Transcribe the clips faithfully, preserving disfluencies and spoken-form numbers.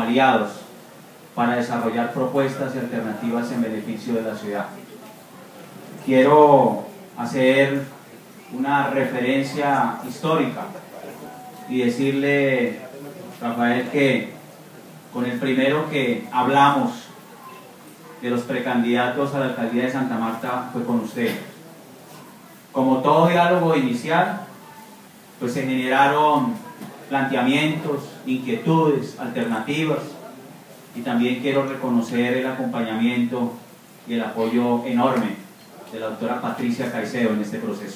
aliados para desarrollar propuestas y alternativas en beneficio de la ciudad. Quiero hacer una referencia histórica y decirle, Rafael, que con el primero que hablamos de los precandidatos a la alcaldía de Santa Marta fue con usted. Como todo diálogo inicial, pues se generaron planteamientos, inquietudes, alternativas, y también quiero reconocer el acompañamiento y el apoyo enorme de la doctora Patricia Caicedo en este proceso.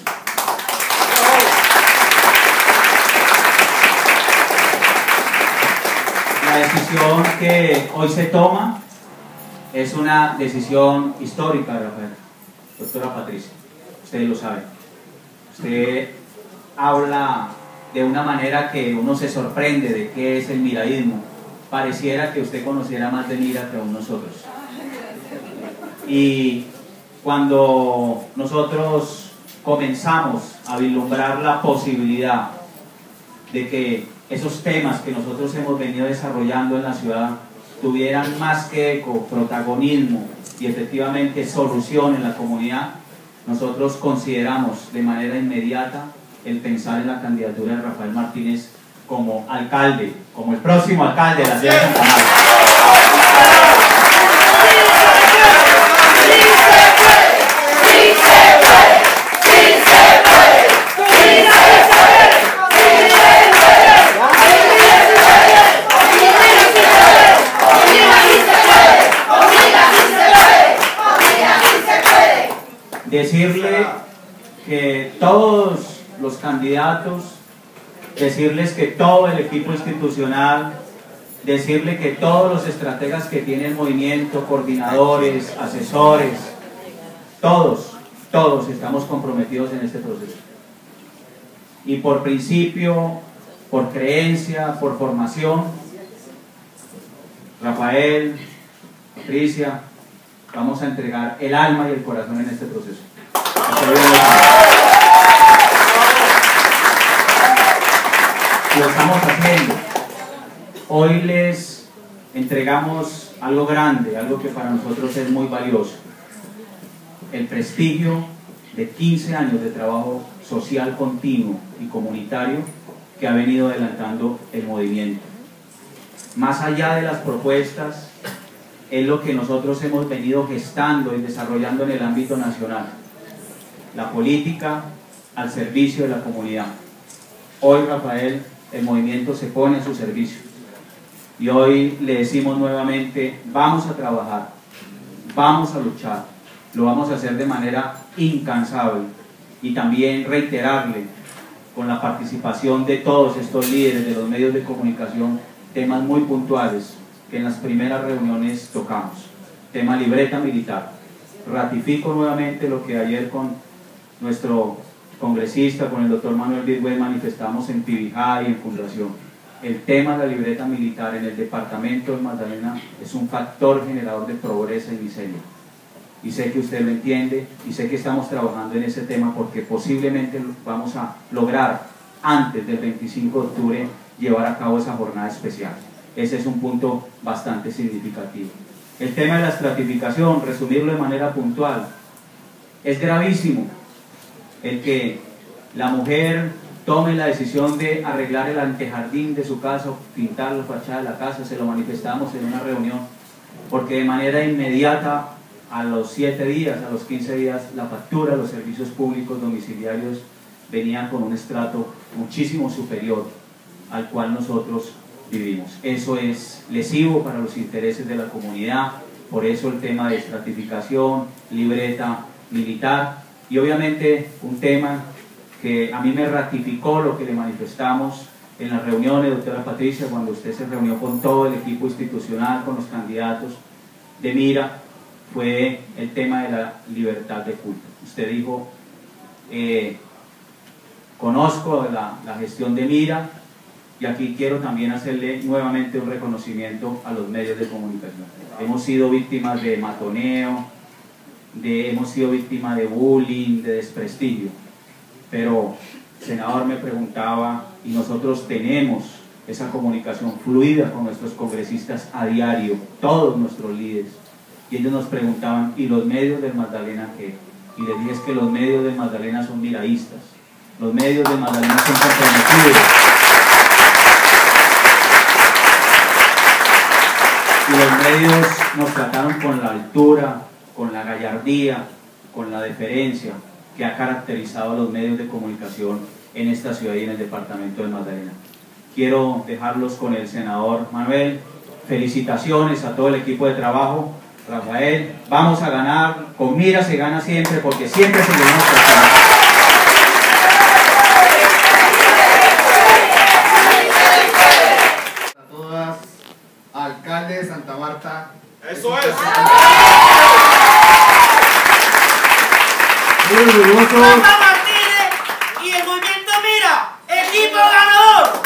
La decisión que hoy se toma es una decisión histórica, Rafael. Doctora Patricia, usted lo sabe. Usted habla de una manera que uno se sorprende de qué es el miraísmo. Pareciera que usted conociera más de Mira que aún nosotros. Y cuando nosotros comenzamos a vislumbrar la posibilidad de que esos temas que nosotros hemos venido desarrollando en la ciudad tuvieran más que eco, protagonismo y efectivamente solución en la comunidad, nosotros consideramos de manera inmediata el pensar en la candidatura de Rafael Martínez como alcalde, como el próximo alcalde de la ciudad de Santa Marta. Decirle que todos los candidatos, decirles que todo el equipo institucional, decirle que todos los estrategas que tiene el movimiento, coordinadores, asesores, todos, todos estamos comprometidos en este proceso. Y por principio, por creencia, por formación, Rafael, Patricia, vamos a entregar el alma y el corazón en este proceso. Lo estamos haciendo. Hoy les entregamos algo grande, algo que para nosotros es muy valioso. El prestigio de quince años de trabajo social continuo y comunitario que ha venido adelantando el movimiento. Más allá de las propuestas, es lo que nosotros hemos venido gestando y desarrollando en el ámbito nacional. La política al servicio de la comunidad. Hoy, Rafael, el movimiento se pone a su servicio. Y hoy le decimos nuevamente, vamos a trabajar, vamos a luchar, lo vamos a hacer de manera incansable y también reiterarle con la participación de todos estos líderes de los medios de comunicación temas muy puntuales que en las primeras reuniones tocamos. Tema libreta militar. Ratifico nuevamente lo que ayer con nuestro congresista, con el doctor Manuel Virgüez, manifestamos en Tibijá y en Fundación. El tema de la libreta militar en el departamento de Magdalena es un factor generador de pobreza y miseria. Y sé que usted lo entiende y sé que estamos trabajando en ese tema porque posiblemente vamos a lograr antes del veinticinco de octubre llevar a cabo esa jornada especial. Ese es un punto bastante significativo. El tema de la estratificación, resumirlo de manera puntual, es gravísimo el que la mujer tome la decisión de arreglar el antejardín de su casa o pintar la fachada de la casa. Se lo manifestamos en una reunión porque de manera inmediata, a los siete días, a los quince días, la factura de los servicios públicos domiciliarios venía con un estrato muchísimo superior al cual nosotros vivimos. Eso es lesivo para los intereses de la comunidad, por eso el tema de estratificación, libreta militar y obviamente un tema que a mí me ratificó lo que le manifestamos en las reuniones, doctora Patricia, cuando usted se reunió con todo el equipo institucional, con los candidatos de Mira, fue el tema de la libertad de culto. Usted dijo, eh, conozco la, la gestión de Mira, y aquí quiero también hacerle nuevamente un reconocimiento a los medios de comunicación. Hemos sido víctimas de matoneo, de, hemos sido víctimas de bullying, de desprestigio, pero el senador me preguntaba, y nosotros tenemos esa comunicación fluida con nuestros congresistas a diario, todos nuestros líderes. Y ellos nos preguntaban, ¿y los medios del Magdalena qué? Y les dije, es que los medios del Magdalena son miraístas, los medios del Magdalena son comprometidos. Y los medios nos trataron con la altura, con la gallardía, con la deferencia que ha caracterizado a los medios de comunicación en esta ciudad y en el departamento del Magdalena. Quiero dejarlos con el senador Manuel. Felicitaciones a todo el equipo de trabajo. Rafael, vamos a ganar, con mira se gana siempre, porque siempre se gana. A todas, alcalde de Santa Marta. ¡Eso es! Muy orgulloso. Rafa Martínez y el movimiento Mira, equipo ganador.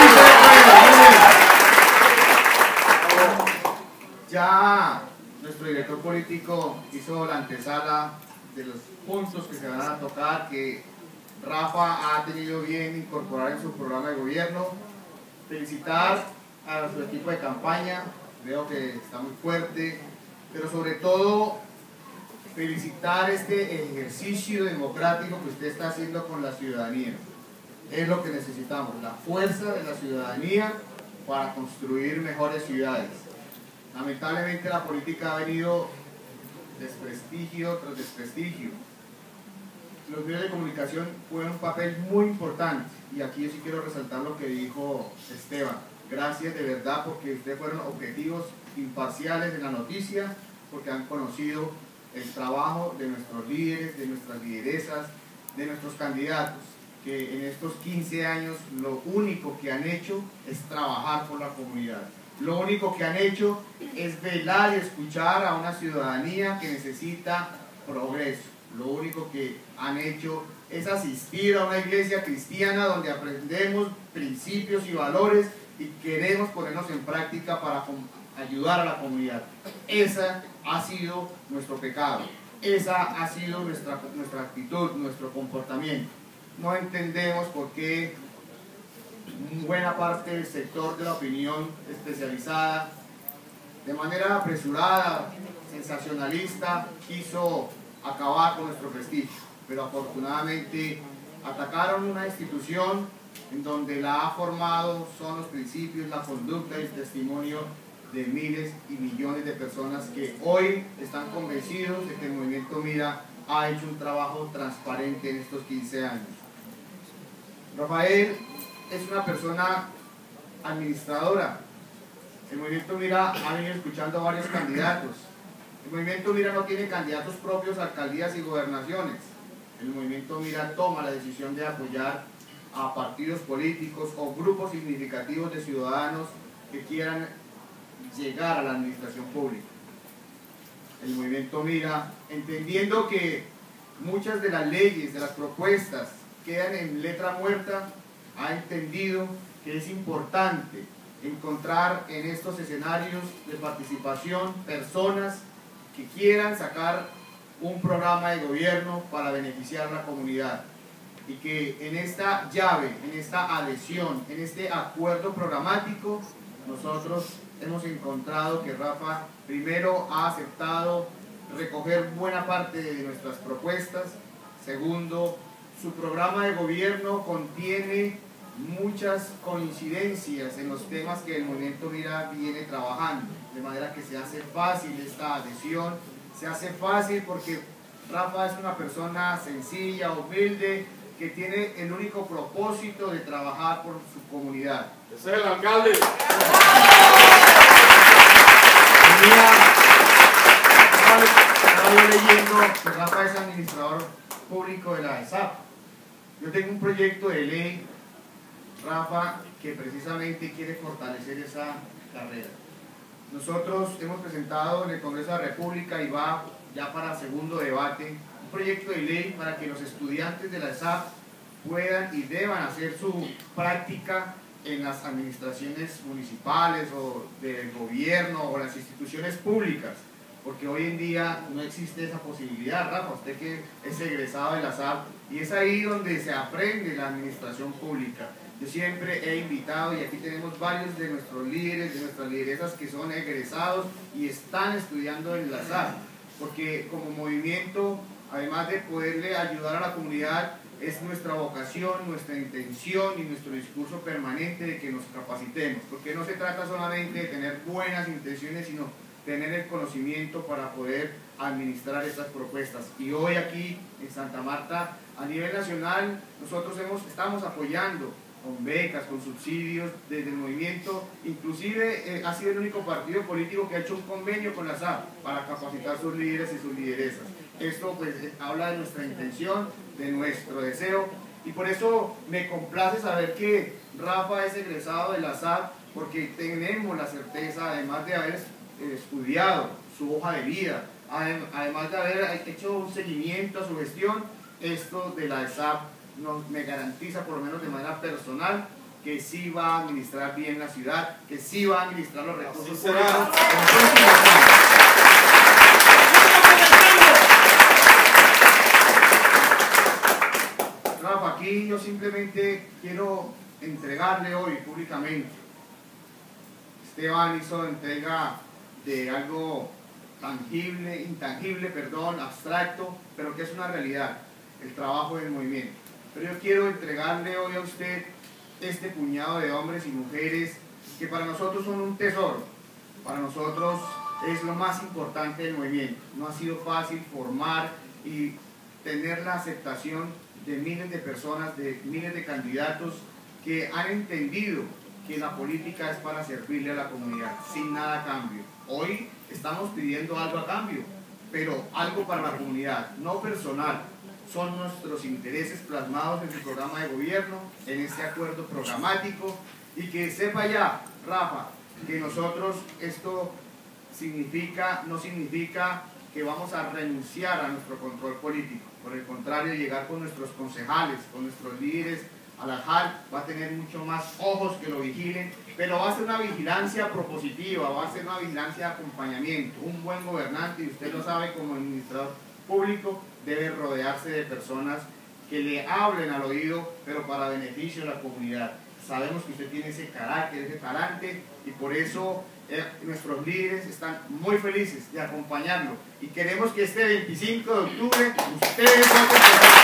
Ya nuestro director político hizo la antesala de los puntos que se van a tocar, que Rafa ha tenido bien incorporar en su programa de gobierno. Felicitar a nuestro equipo de campaña, veo que está muy fuerte, pero sobre todo felicitar este ejercicio democrático que usted está haciendo con la ciudadanía. Es lo que necesitamos, la fuerza de la ciudadanía para construir mejores ciudades. Lamentablemente la política ha venido desprestigio tras desprestigio. Los medios de comunicación juegan un papel muy importante, y aquí yo sí quiero resaltar lo que dijo Esteban. Gracias de verdad, porque ustedes fueron objetivos, imparciales en la noticia, porque han conocido el trabajo de nuestros líderes, de nuestras lideresas, de nuestros candidatos, que en estos quince años lo único que han hecho es trabajar por la comunidad. Lo único que han hecho es velar y escuchar a una ciudadanía que necesita progreso. Lo único que han hecho es asistir a una iglesia cristiana donde aprendemos principios y valores y queremos ponernos en práctica para ayudar a la comunidad. Esa ha sido nuestro pecado, esa ha sido nuestra, nuestra actitud, nuestro comportamiento. No entendemos por qué buena parte del sector de la opinión especializada, de manera apresurada, sensacionalista, quiso acabar con nuestro prestigio, pero afortunadamente atacaron una institución en donde la ha formado son los principios, la conducta y el testimonio de miles y millones de personas que hoy están convencidos de que el movimiento Mira ha hecho un trabajo transparente en estos quince años. Rafael es una persona administradora. El movimiento Mira ha venido escuchando a varios candidatos. El movimiento Mira no tiene candidatos propios a alcaldías y gobernaciones. El movimiento Mira toma la decisión de apoyar a partidos políticos o grupos significativos de ciudadanos que quieran llegar a la administración pública. El movimiento Mira, entendiendo que muchas de las leyes, de las propuestas quedan en letra muerta, ha entendido que es importante encontrar en estos escenarios de participación personas que quieran sacar un programa de gobierno para beneficiar a la comunidad, y que en esta llave, en esta adhesión, en este acuerdo programático, nosotros hemos encontrado que Rafa primero ha aceptado recoger buena parte de nuestras propuestas. Segundo, su programa de gobierno contiene muchas coincidencias en los temas que el movimiento Mira viene trabajando, de manera que se hace fácil esta adhesión, se hace fácil porque Rafa es una persona sencilla, humilde, que tiene el único propósito de trabajar por su comunidad. ¡Ese es el alcalde! Estaba yo leyendo que Rafa es administrador público de la E S A P. Yo tengo un proyecto de ley, Rafa, que precisamente quiere fortalecer esa carrera. Nosotros hemos presentado en el Congreso de la República, y va ya para segundo debate, un proyecto de ley para que los estudiantes de la E S A P puedan y deban hacer su práctica en las administraciones municipales o del gobierno o las instituciones públicas, porque hoy en día no existe esa posibilidad. Rafa, usted que es egresado de la E S A P, y es ahí donde se aprende la administración pública, Yo siempre he invitado, y aquí tenemos varios de nuestros líderes, de nuestras lideresas que son egresados y están estudiando en la S A B, porque como movimiento, además de poderle ayudar a la comunidad, es nuestra vocación, nuestra intención y nuestro discurso permanente de que nos capacitemos, porque no se trata solamente de tener buenas intenciones, sino tener el conocimiento para poder administrar estas propuestas. Y hoy aquí en Santa Marta, a nivel nacional, nosotros hemos, estamos apoyando con becas, con subsidios desde el movimiento, inclusive eh, ha sido el único partido político que ha hecho un convenio con la S A B para capacitar sus líderes y sus lideresas. Esto pues habla de nuestra intención, de nuestro deseo, y por eso me complace saber que Rafa es egresado de la S A B, porque tenemos la certeza, además de haber estudiado su hoja de vida, además de haber hecho un seguimiento a su gestión, esto de la S A B nos, me garantiza, por lo menos de manera personal, que sí va a administrar bien la ciudad, que sí va a administrar los recursos públicos. Rafa, aquí yo simplemente quiero entregarle hoy públicamente. Esteban hizo entrega de algo tangible, intangible, perdón, abstracto, pero que es una realidad, el trabajo del movimiento. Pero yo quiero entregarle hoy a usted este puñado de hombres y mujeres que para nosotros son un tesoro, para nosotros es lo más importante del movimiento. No ha sido fácil formar y tener la aceptación de miles de personas, de miles de candidatos que han entendido que la política es para servirle a la comunidad, sin nada a cambio. Hoy estamos pidiendo algo a cambio, pero algo para la comunidad, no personal. Son nuestros intereses plasmados en su programa de gobierno, en este acuerdo programático, y que sepa ya, Rafa, que nosotros esto significa, no significa que vamos a renunciar a nuestro control político. Por el contrario, llegar con nuestros concejales, con nuestros líderes a la J A L, va a tener mucho más ojos que lo vigilen, pero va a ser una vigilancia propositiva, va a ser una vigilancia de acompañamiento. Un buen gobernante, y usted lo sabe como administrador público, debe rodearse de personas que le hablen al oído, pero para beneficio de la comunidad. Sabemos que usted tiene ese carácter, ese talante, y por eso eh, nuestros líderes están muy felices de acompañarlo. Y queremos que este veinticinco de octubre ustedes voten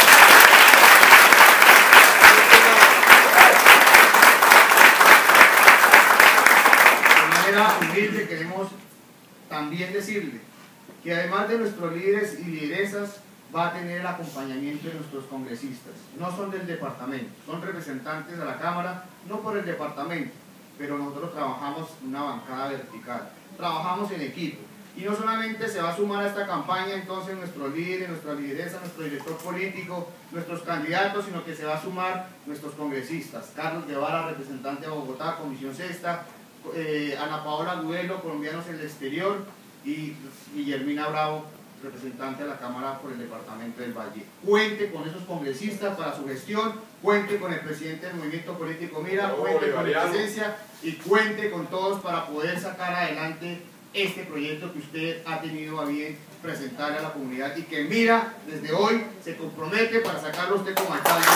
de manera humilde. Queremos también decirle que además de nuestros líderes y lideresas, va a tener el acompañamiento de nuestros congresistas. No son del departamento, son representantes de la Cámara, no por el departamento, pero nosotros trabajamos en una bancada vertical, trabajamos en equipo. Y no solamente se va a sumar a esta campaña entonces nuestros líderes, nuestra lideresa, nuestro director político, nuestros candidatos, sino que se va a sumar nuestros congresistas. Carlos Guevara, representante de Bogotá, Comisión Sexta, eh, Ana Paola Agudelo, colombianos en el exterior, y Guillermina Bravo, representante de la Cámara por el Departamento del Valle. Cuente con esos congresistas para su gestión, cuente con el presidente del movimiento político Mira, cuente con mi presencia y cuente con todos para poder sacar adelante este proyecto que usted ha tenido a bien presentarle a la comunidad y que Mira desde hoy se compromete para sacarlo usted como alcalde.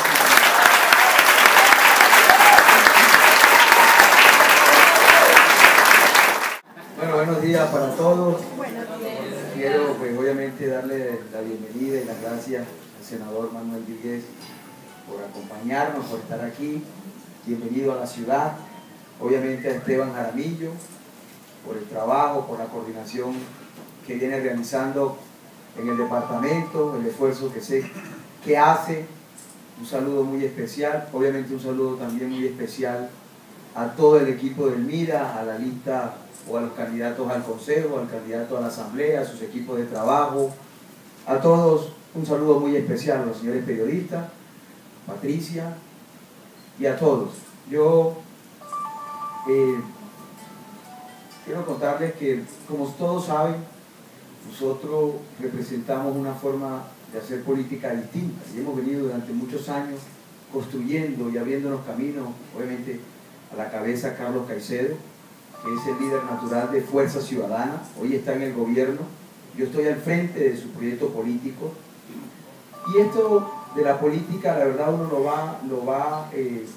Bueno, buenos días para todos. Quiero pues obviamente darle la bienvenida y las gracias al senador Manuel Víguez por acompañarnos, por estar aquí. Bienvenido a la ciudad. Obviamente a Esteban Jaramillo por el trabajo, por la coordinación que viene realizando en el departamento, el esfuerzo que sé que hace. Un saludo muy especial, obviamente un saludo también muy especial a todo el equipo del Mira, a la lista o a los candidatos al consejo, al candidato a la asamblea, a sus equipos de trabajo, a todos un saludo muy especial, a los señores periodistas, Patricia y a todos. Yo eh, quiero contarles que, como todos saben, nosotros representamos una forma de hacer política distinta y hemos venido durante muchos años construyendo y abriéndonos caminos, obviamente a la cabeza Carlos Caicedo, que es el líder natural de Fuerza Ciudadana, hoy está en el gobierno, yo estoy al frente de su proyecto político, y esto de la política, la verdad uno lo va, lo va eh,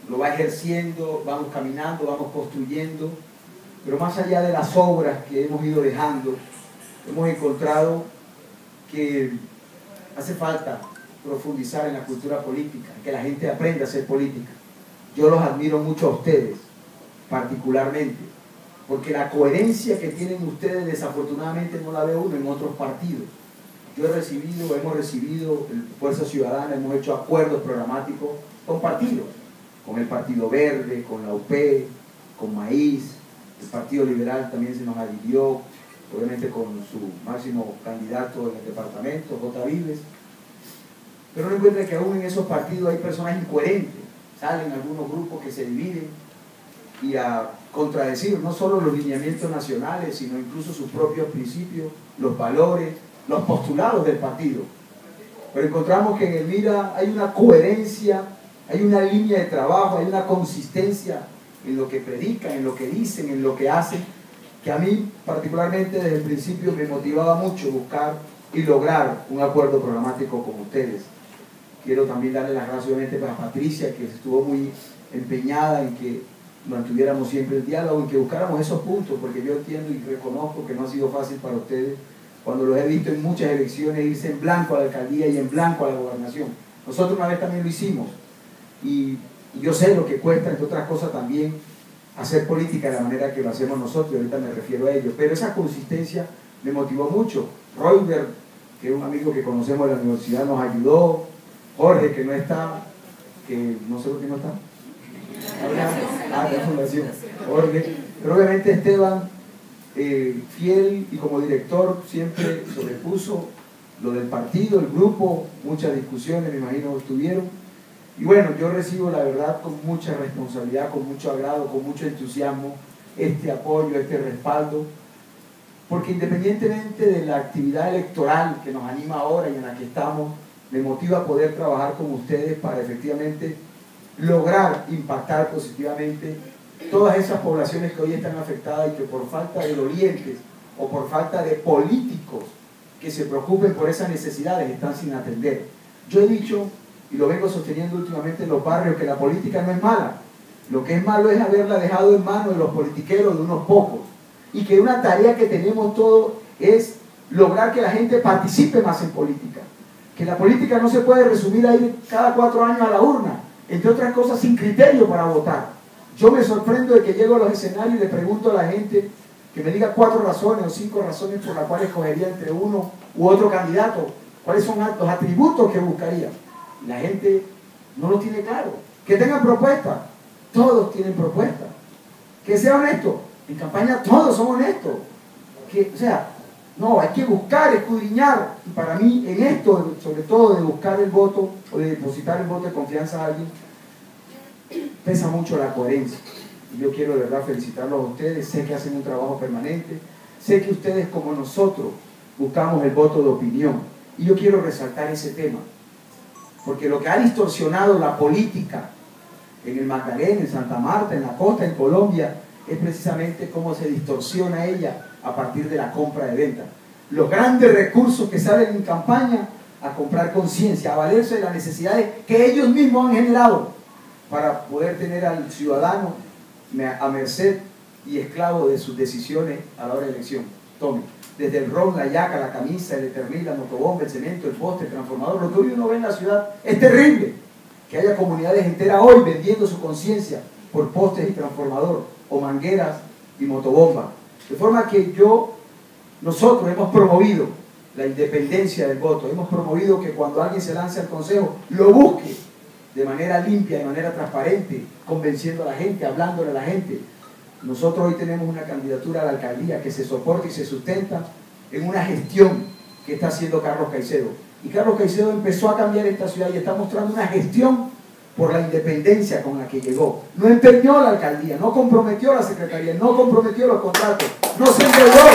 lo va ejerciendo, vamos caminando, vamos construyendo, pero más allá de las obras que hemos ido dejando, hemos encontrado que hace falta profundizar en la cultura política, que la gente aprenda a hacer política. Yo los admiro mucho a ustedes, particularmente, porque la coherencia que tienen ustedes desafortunadamente no la ve uno en otros partidos. Yo he recibido, hemos recibido, en Fuerza Ciudadana, hemos hecho acuerdos programáticos con partidos, con el Partido Verde, con la U P, con Maíz, el Partido Liberal también se nos adhirió, obviamente con su máximo candidato en el departamento, J. Vives. Pero uno encuentra que aún en esos partidos hay personas incoherentes, salen algunos grupos que se dividen y a contradecir no solo los lineamientos nacionales, sino incluso sus propios principios, los valores, los postulados del partido. Pero encontramos que en el MIRA hay una coherencia, hay una línea de trabajo, hay una consistencia en lo que predican, en lo que dicen, en lo que hacen, que a mí particularmente desde el principio me motivaba mucho buscar y lograr un acuerdo programático con ustedes. Quiero también darle las gracias obviamente a Patricia, que estuvo muy empeñada en que mantuviéramos siempre el diálogo, en que buscáramos esos puntos, porque yo entiendo y reconozco que no ha sido fácil para ustedes, cuando los he visto en muchas elecciones irse en blanco a la alcaldía y en blanco a la gobernación. Nosotros una vez también lo hicimos, y, y yo sé lo que cuesta, entre otras cosas también, hacer política de la manera que lo hacemos nosotros, y ahorita me refiero a ello, pero esa consistencia me motivó mucho. Royber, que es un amigo que conocemos de la universidad, nos ayudó. Jorge, que no está, que no sé por qué no está, ah, de fundación, Jorge, pero obviamente Esteban, eh, fiel y como director, siempre sobrepuso lo del partido, el grupo, muchas discusiones, me imagino, estuvieron. Y bueno, yo recibo la verdad con mucha responsabilidad, con mucho agrado, con mucho entusiasmo, este apoyo, este respaldo, porque independientemente de la actividad electoral que nos anima ahora y en la que estamos, me motiva a poder trabajar con ustedes para efectivamente lograr impactar positivamente todas esas poblaciones que hoy están afectadas y que por falta de dolientes o por falta de políticos que se preocupen por esas necesidades están sin atender. Yo he dicho, y lo vengo sosteniendo últimamente en los barrios, que la política no es mala. Lo que es malo es haberla dejado en manos de los politiqueros, de unos pocos. Y que una tarea que tenemos todos es lograr que la gente participe más en política. Que la política no se puede resumir a ir cada cuatro años a la urna, entre otras cosas sin criterio para votar. Yo me sorprendo de que llego a los escenarios y le pregunto a la gente que me diga cuatro razones o cinco razones por las cuales escogería entre uno u otro candidato, cuáles son los atributos que buscaría. La gente no lo tiene claro. Que tengan propuestas, todos tienen propuestas. Que sea honesto, en campaña todos son honestos. Que, o sea, no, hay que buscar, escudriñar. Y para mí, en esto, sobre todo de buscar el voto o de depositar el voto de confianza a alguien, pesa mucho la coherencia. Y yo quiero de verdad felicitarlos a ustedes. Sé que hacen un trabajo permanente. Sé que ustedes, como nosotros, buscamos el voto de opinión. Y yo quiero resaltar ese tema. Porque lo que ha distorsionado la política en el Magdalena, en Santa Marta, en la costa, en Colombia, es precisamente cómo se distorsiona ella a partir de la compra de venta. Los grandes recursos que salen en campaña a comprar conciencia, a valerse de las necesidades que ellos mismos han generado para poder tener al ciudadano a merced y esclavo de sus decisiones a la hora de elección. Tome, desde el ron, la yaca, la camisa, el eternil, la motobomba, el cemento, el poste, el transformador, lo que hoy uno ve en la ciudad es terrible. Que haya comunidades enteras hoy vendiendo su conciencia por postes y transformador, o mangueras y motobomba. De forma que yo, nosotros hemos promovido la independencia del voto, hemos promovido que cuando alguien se lance al consejo, lo busque de manera limpia, de manera transparente, convenciendo a la gente, hablándole a la gente. Nosotros hoy tenemos una candidatura a la alcaldía que se soporta y se sustenta en una gestión que está haciendo Carlos Caicedo. Y Carlos Caicedo empezó a cambiar esta ciudad y está mostrando una gestión por la independencia con la que llegó. No empeñó la alcaldía, no comprometió la secretaría, no comprometió los contratos, no se endeudó.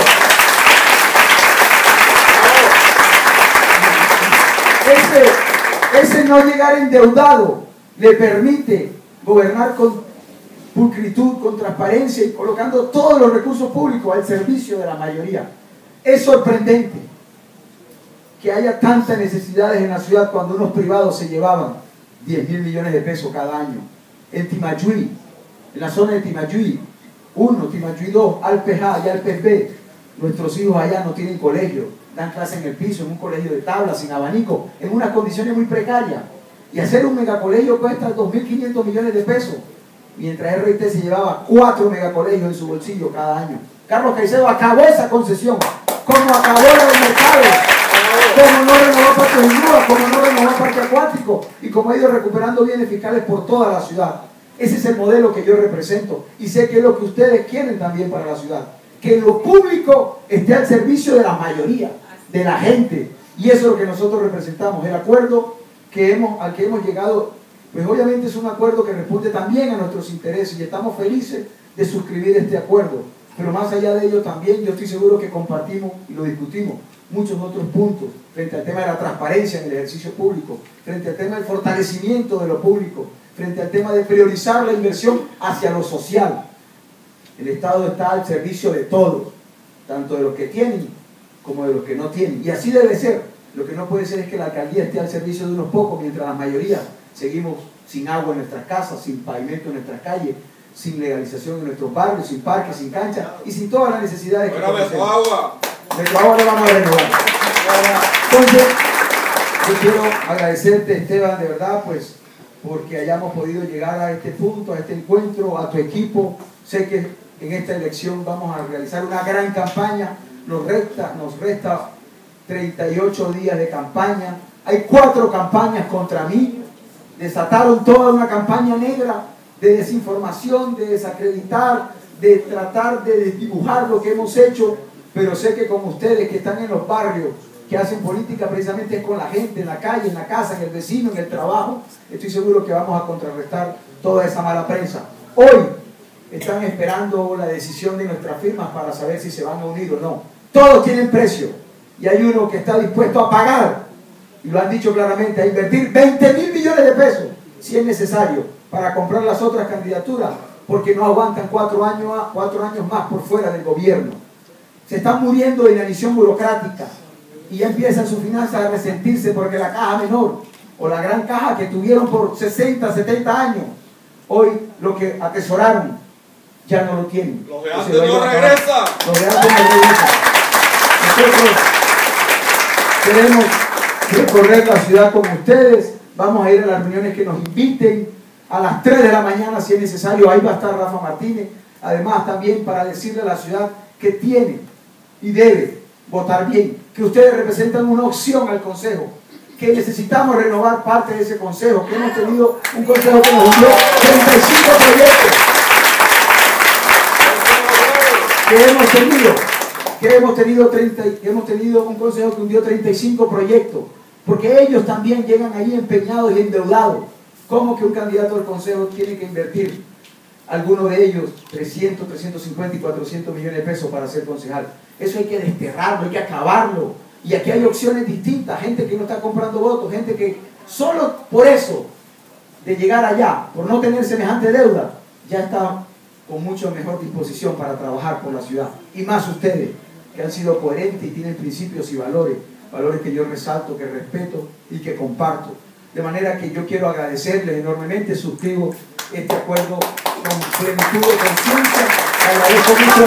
Ese, ese no llegar endeudado le permite gobernar con pulcritud, con transparencia y colocando todos los recursos públicos al servicio de la mayoría. Es sorprendente que haya tantas necesidades en la ciudad cuando unos privados se llevaban diez mil millones de pesos cada año en Timayuí, en la zona de Timayuí uno, Timayuí dos, Alpes A y Alpes B. Nuestros hijos allá no tienen colegio, dan clase en el piso, en un colegio de tablas, sin abanico, en unas condiciones muy precarias. Y hacer un megacolegio cuesta dos mil quinientos millones de pesos, mientras R T se llevaba cuatro megacolegios en su bolsillo cada año. Carlos Caicedo acabó esa concesión, como acabó la del mercado, como no renovó Parque Hindúa, como no renovó Parque Acuático, y como ha ido recuperando bienes fiscales por toda la ciudad. Ese es el modelo que yo represento, y sé que es lo que ustedes quieren también para la ciudad, que lo público esté al servicio de la mayoría, de la gente, y eso es lo que nosotros representamos. El acuerdo que hemos, al que hemos llegado, pues obviamente es un acuerdo que responde también a nuestros intereses, y estamos felices de suscribir este acuerdo. Pero más allá de ello también yo estoy seguro que compartimos y lo discutimos muchos otros puntos frente al tema de la transparencia en el ejercicio público, frente al tema del fortalecimiento de lo público, frente al tema de priorizar la inversión hacia lo social. El Estado está al servicio de todos, tanto de los que tienen como de los que no tienen, y así debe ser. Lo que no puede ser es que la alcaldía esté al servicio de unos pocos, mientras la mayoría seguimos sin agua en nuestras casas, sin pavimento en nuestras calles, sin legalización en nuestros barrios, sin parques, sin canchas y sin todas las necesidades que conocemos. agua. Nuestro agua lo vamos a renovar. Entonces, yo quiero agradecerte, Esteban, de verdad, pues, porque hayamos podido llegar a este punto, a este encuentro, a tu equipo. Sé que en esta elección vamos a realizar una gran campaña. Nos resta, nos resta treinta y ocho días de campaña. Hay cuatro campañas contra mí. Desataron toda una campaña negra de desinformación, de desacreditar, de tratar de desdibujar lo que hemos hecho, pero sé que como ustedes que están en los barrios, que hacen política precisamente es con la gente, en la calle, en la casa, en el vecino, en el trabajo, estoy seguro que vamos a contrarrestar toda esa mala prensa. Hoy están esperando la decisión de nuestras firmas para saber si se van a unir o no. Todos tienen precio, y hay uno que está dispuesto a pagar, y lo han dicho claramente, a invertir veinte mil millones de pesos, si es necesario, para comprar las otras candidaturas, porque no aguantan cuatro años, cuatro años más por fuera del gobierno. Se están muriendo de inanición burocrática y ya empiezan sus finanzas a resentirse porque la caja menor o la gran caja que tuvieron por sesenta, setenta años, hoy lo que atesoraron ya no lo tienen. Los de antes no regresan. Los de antes no regresan. Nosotros queremos recorrer la ciudad con ustedes. Vamos a ir a las reuniones que nos inviten. A las tres de la mañana, si es necesario, ahí va a estar Rafa Martínez. Además, también para decirle a la ciudad que tiene y debe votar bien, que ustedes representan una opción al Consejo, que necesitamos renovar parte de ese Consejo, que hemos tenido un Consejo que nos dio treinta y cinco proyectos, que hemos tenido, que hemos tenido, treinta, que hemos tenido un Consejo que hundió treinta y cinco proyectos, porque ellos también llegan ahí empeñados y endeudados. ¿Cómo que un candidato al Consejo tiene que invertir, algunos de ellos, trescientos, trescientos cincuenta y cuatrocientos millones de pesos para ser concejal? Eso hay que desterrarlo, hay que acabarlo. Y aquí hay opciones distintas, gente que no está comprando votos, gente que solo por eso, de llegar allá, por no tener semejante deuda, ya está con mucho mejor disposición para trabajar por la ciudad. Y más ustedes, que han sido coherentes y tienen principios y valores, valores que yo resalto, que respeto y que comparto. De manera que yo quiero agradecerles enormemente, suscribo este acuerdo con plenitud de conciencia. Agradezco mucho.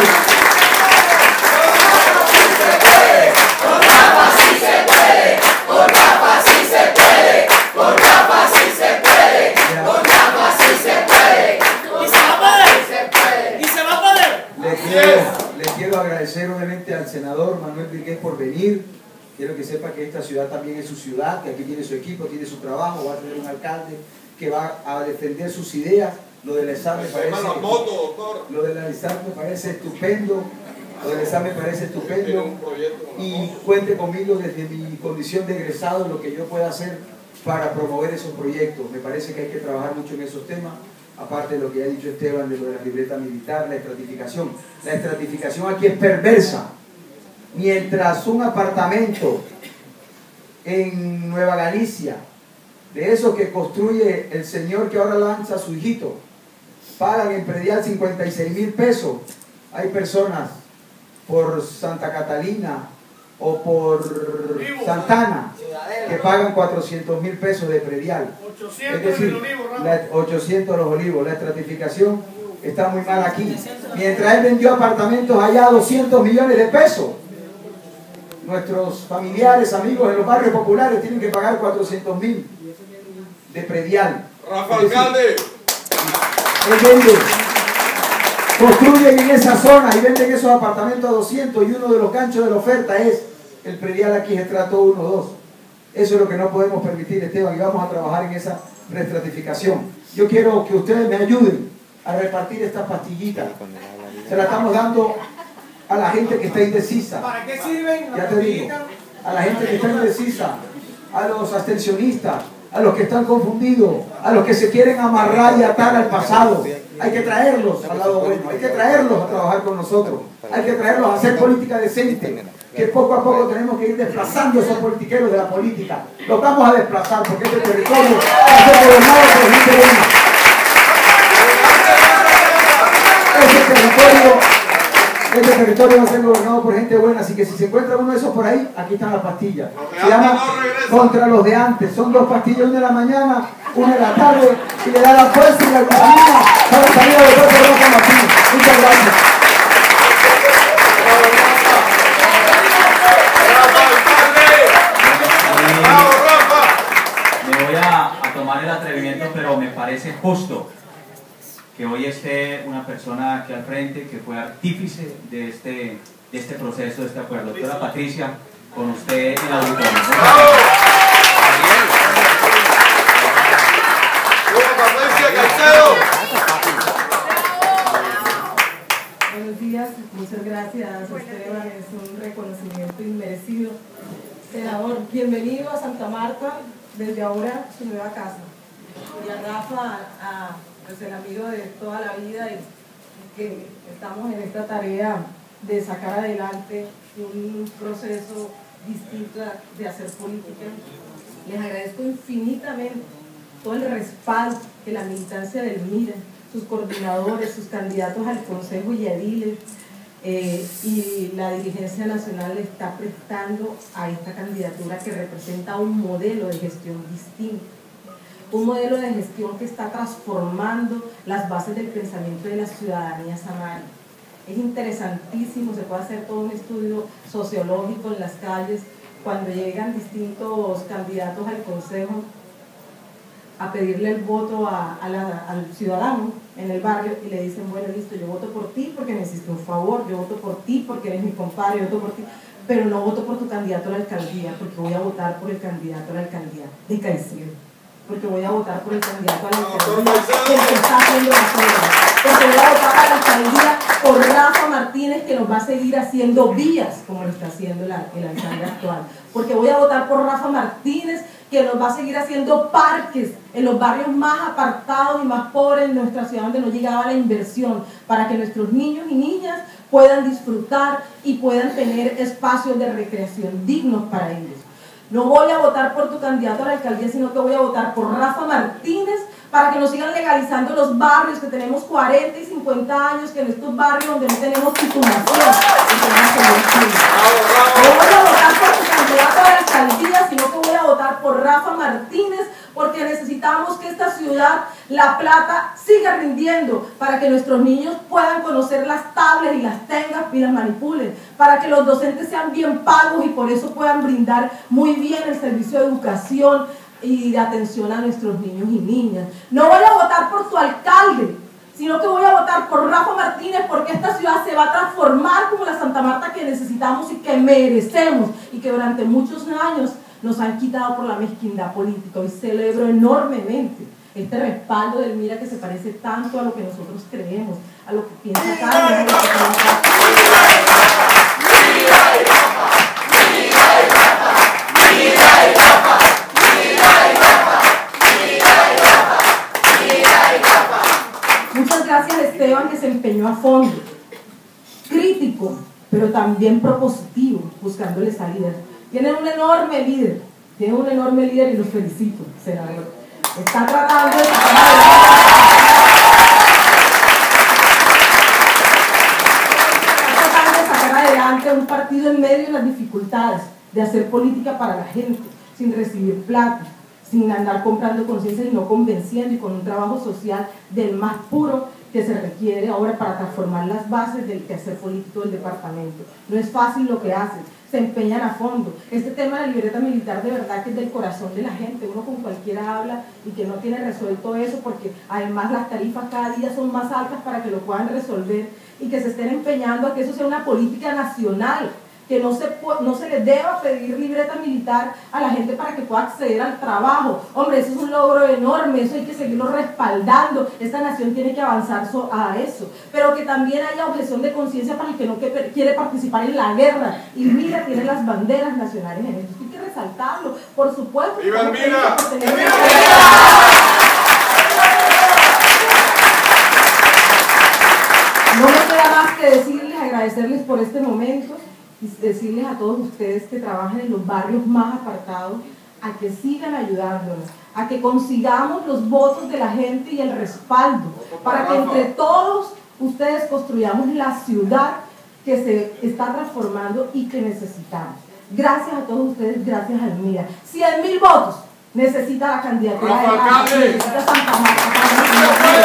Con Rafa sí se puede, con Rafa sí se puede, con Rafa sí se puede, con Rafa sí se puede, y se va a poder, y se va a poder. Le quiero, le quiero agradecer obviamente al senador Manuel Virgués por venir. Quiero que sepa que esta ciudad también es su ciudad, que aquí tiene su equipo, tiene su trabajo, va a tener un alcalde que va a defender sus ideas. Lo de la ESAR me parece, lo de la ESAR me parece estupendo, lo de la ESAR me parece estupendo, y cuente conmigo desde mi condición de egresado en lo que yo pueda hacer para promover esos proyectos. Me parece que hay que trabajar mucho en esos temas, aparte de lo que ha dicho Esteban de lo de la libreta militar, la estratificación. La estratificación aquí es perversa. Mientras un apartamento en Nueva Galicia, de esos que construye el señor que ahora lanza a su hijito, pagan en predial cincuenta y seis mil pesos, hay personas por Santa Catalina o por Santana que pagan cuatrocientos mil pesos de predial. Es decir, la, ochocientos los olivos. La estratificación está muy mal aquí. Mientras él vendió apartamentos allá a doscientos millones de pesos, nuestros familiares, amigos en los barrios populares tienen que pagar cuatrocientos mil de predial. Rafa Alcalde. Él vende, construyen en esa zona y venden esos apartamentos a doscientos, y uno de los ganchos de la oferta es el predial aquí, estrato uno, dos. Eso es lo que no podemos permitir, Esteban, y vamos a trabajar en esa reestratificación. Yo quiero que ustedes me ayuden a repartir estas pastillitas. Se las estamos dando a la gente que está indecisa. ¿Para qué sirven? Ya te digo, a la gente que está indecisa, a los abstencionistas, a los que están confundidos, a los que se quieren amarrar y atar al pasado. Hay que traerlos al lado bueno, hay que traerlos a trabajar con nosotros, hay que traerlos a hacer política decente, que poco a poco tenemos que ir desplazando a esos politiqueros de la política. Los vamos a desplazar porque este territorio va a ser gobernado por gente buena. Ese territorio, este territorio va a ser gobernado por gente buena, así que si se encuentra uno de esos por ahí, aquí están las pastillas. Se llama Contra los de Antes. Son dos pastillas, una de la mañana, una de la tarde, y le da la fuerza y la vitamina para salir a los dos por Rafa Martínez. Muchas gracias. Me voy a, a tomar el atrevimiento, pero me parece justo que hoy esté una persona aquí al frente que fue artífice de este, de este proceso, de este acuerdo. Doctora Patricia, con usted en la auditorio. Buenos días, muchas gracias, Esteban, es un reconocimiento inmerecido. Senador, bienvenido a Santa Marta, desde ahora su nueva casa. Y a Rafa, a, pues el amigo de toda la vida, y que estamos en esta tarea de sacar adelante un proceso distinto de hacer política. Les agradezco infinitamente todo el respaldo que la militancia del MIRA, sus coordinadores, sus candidatos al Consejo y ediles, eh, y la dirigencia nacional le está prestando a esta candidatura que representa un modelo de gestión distinto. Un modelo de gestión que está transformando las bases del pensamiento de la ciudadanía samaria. Es interesantísimo, se puede hacer todo un estudio sociológico en las calles, cuando llegan distintos candidatos al Consejo a pedirle el voto a, a la, al ciudadano en el barrio y le dicen, bueno, listo, yo voto por ti porque me hiciste un favor, yo voto por ti porque eres mi compadre, yo voto por ti, pero no voto por tu candidato a la alcaldía porque voy a votar por el candidato a la alcaldía de Caicedo, porque voy a votar por el candidato a la alcaldía que el que está haciendo las obras, porque voy a votar a la alcaldía por Rafa Martínez, que nos va a seguir haciendo vías como lo está haciendo la, el alcalde actual, porque voy a votar por Rafa Martínez, que nos va a seguir haciendo parques en los barrios más apartados y más pobres de nuestra ciudad, donde no llegaba la inversión, para que nuestros niños y niñas puedan disfrutar y puedan tener espacios de recreación dignos para ellos. No voy a votar por tu candidato a la alcaldía, sino que voy a votar por Rafa Martínez, para que nos sigan legalizando los barrios, que tenemos cuarenta y cincuenta años, que en estos barrios donde no tenemos titulación, no voy a votar por tu candidato a la alcaldía, sino que voy a votar por Rafa Martínez, porque necesitamos que esta ciudad, La Plata, siga rindiendo, para que nuestros niños puedan conocer las tablets y las tengas y las manipulen, para que los docentes sean bien pagos y por eso puedan brindar muy bien el servicio de educación y de atención a nuestros niños y niñas. No voy a votar por tu alcalde, sino que voy a votar por Rafa Martínez, porque esta ciudad se va a transformar como la Santa Marta que necesitamos y que merecemos, y que durante muchos años nos han quitado por la mezquindad política. Hoy celebro enormemente este respaldo del MIRA, que se parece tanto a lo que nosotros creemos, a lo que piensa Carlos, a lo que piensa... Muchas gracias, Esteban, que se empeñó a fondo, crítico, pero también propositivo, buscándole salidas. Tienen un enorme líder, tienen un enorme líder y los felicito, senador. Está tratando de sacar adelante, está tratando de sacar adelante un partido en medio de las dificultades, de hacer política para la gente, sin recibir plata, sin andar comprando conciencia, sino convenciendo y con un trabajo social del más puro que se requiere ahora para transformar las bases del quehacer político del departamento. No es fácil lo que hacen, se empeñan a fondo. Este tema de la libreta militar de verdad que es del corazón de la gente, uno con cualquiera habla y que no tiene resuelto eso, porque además las tarifas cada día son más altas para que lo puedan resolver, y que se estén empeñando a que eso sea una política nacional, que no se, no se les deba pedir libreta militar a la gente para que pueda acceder al trabajo. Hombre, eso es un logro enorme, eso hay que seguirlo respaldando, esta nación tiene que avanzar so a eso, pero que también haya objeción de conciencia para el que no que quiere participar en la guerra, y mira, tiene las banderas nacionales en esto, hay que resaltarlo, por supuesto. ¡Viva Elmira! No me queda más que decirles, agradecerles por este momento, y decirles a todos ustedes que trabajan en los barrios más apartados, a que sigan ayudándonos, a que consigamos los votos de la gente y el respaldo, para que entre todos ustedes construyamos la ciudad que se está transformando y que necesitamos. Gracias a todos ustedes, gracias a Elmira. cien mil votos necesita la candidatura de la necesita Santa Marta.